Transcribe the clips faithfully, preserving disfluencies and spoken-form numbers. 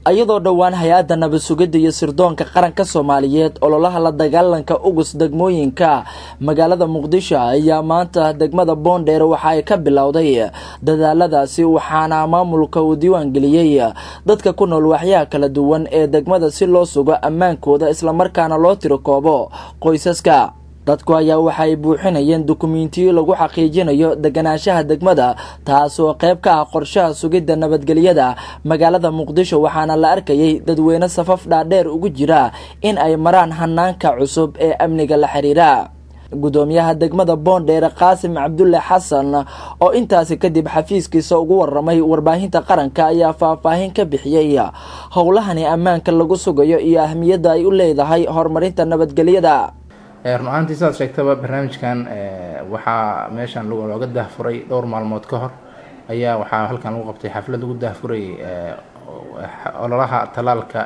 ayadoo dhawaan hay'adda nabad sugidda iyo sirdoonka qaranka Soomaaliyeed ololaha la dagaalanka ugus degmooyinka magaalada Muqdisho ayaa maanta degmada Boondheer waxa ay ka bilowday dadaaladaasi waxaana maamulka uu diiwaan geliyay dadka ku nool waxyaha kala duwan ee degmada si loo sugo ammaankooda isla markaana loo tiro koobo qoysaska. dadku ayaa waxay buuxinayeen dukumiintiyo lagu xaqiijinayo deganaanshaha degmada taasoo qayb ka ah qorshaha sugidda nabadgelyada magaalada Muqdisho waxaana la arkayay dadweyne safaf dhaadheer ugu jira in ay maraan hanaanka cusub ee amniga la xiriira. gudoomiyaha degmada Boondheer Qaasim Cabdulle Xasan oo intaasi kadib xafiiskiisa ugu waramay warbaahinta qaranka ayaa faahfaahin ka bixiyay howlahani ammaanka lagu sugayo iyo ahmiyadda ay u leedahay horumarinta nabadgelyada. runaantii saad sheegtaba barnaamijkan waxaa meeshan looga daahfuray dhowr maalmood ka hor ayaa waxaa halkan lagu qabtay xaflad lagu daahfuray ololaha talaalka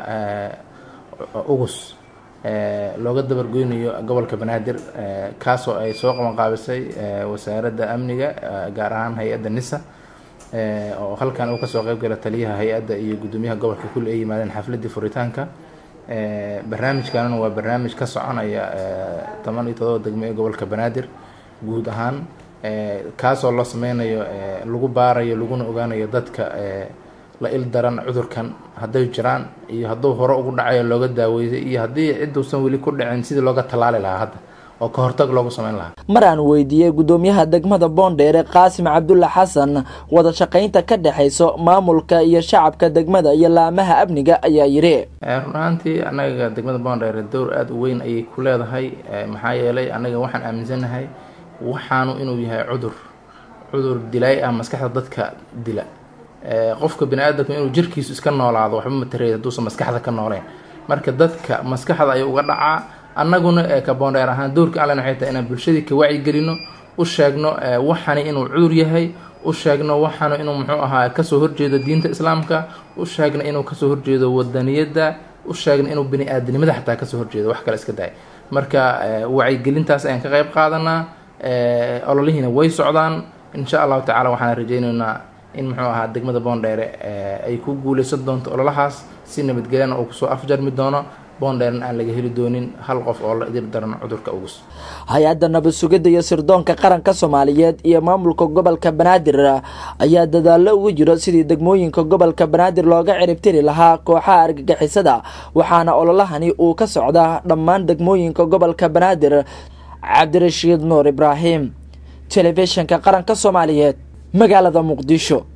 ugus looga dabargoynayo gobolka Banaadir kaasoo ay soo qaban qaabisay wasaaradda amniga gaar ahaan hay'adda NISA oo halkan uu ka soo qayb galay taliyaha hay'adda iyo gudoomiyaha gobolka kulli ay yimaadeen xafladii furitaanka. barnaamijkan waa barnaamij ka soconaya toban iyo todoba degmo ee gobolka Banaadir guud ahaan kaasoo la sameynayo lagu baarayo laguna ogaanayo dadka la il daran cudurkan haday jiraan iyo haduu hore ugu dhacayo looga daaweeyay iyo hadii cid uusan wali ku dhicin sidii looga talaali lahaa hadda oo ka hortag loogu sameyn lahaa. maraan weydiiyay gudoomiyaha degmada Boondheer Qaasim Cabdulle Xasan wada shaqaynta ka dhaxayso maamulka iyo shacabka degmada iyo laamaha amniga ayaa yiri runaantii anaga degmada Boondheer door aad u weyn ay ku leedahay maxaa yeelay anaga waxaan aaminsanahay waxaanu inuu yahay cudur cudur dilay ah maskaxda dadka dila qofka bini'aadamku inuu jirkiisu iska noolaado waxba ma tareeyo haduu maskaxda ka nooleen marka dadka maskaxda ay uga dhacaa annaguna ee ka Boondheer ahaan doorka aan leenahay taa inaan bulshada ka wacyi gelino u sheegno waxani inuu cudur yahay u sheegno waxana inuu muxuu ahaa ka soo horjeedo diinta islaamka u sheegno inuu ka soo horjeedo wadaniyada u sheegno inuu bini'aadanimada xataa ka soo horjeedo wax kale iska daay marka wacyi gelintaas ayaan ka qayb qaadanaa ololihiina way socdaan insha Allah ta'ala waxaan rajaynaynaa in muxuu ahaa degmada Boondheer ay ku guuleysan doonto ololahaas si nabadgelyo oo ku soo afjarmi doono Boondheer aan laga heli doonin hal qof oo la idin daran cudurka ugus. hay'adda nabad sugidda iyo sirdoonka qaranka Soomaaliyeed iyo maamulka gobolka Banaadir ayaa dadaalo ugu jiro sidii degmooyinka gobolka Banaadir looga ciribtiri lahaa kooxaha argagixisada waxaana ololahani uu ka socdaa dhammaan degmooyinka gobolka Banaadir. Cabdirashiid Nuur Ibraahim, telefishinka qaranka Soomaaliyeed, magaalada Muqdisho.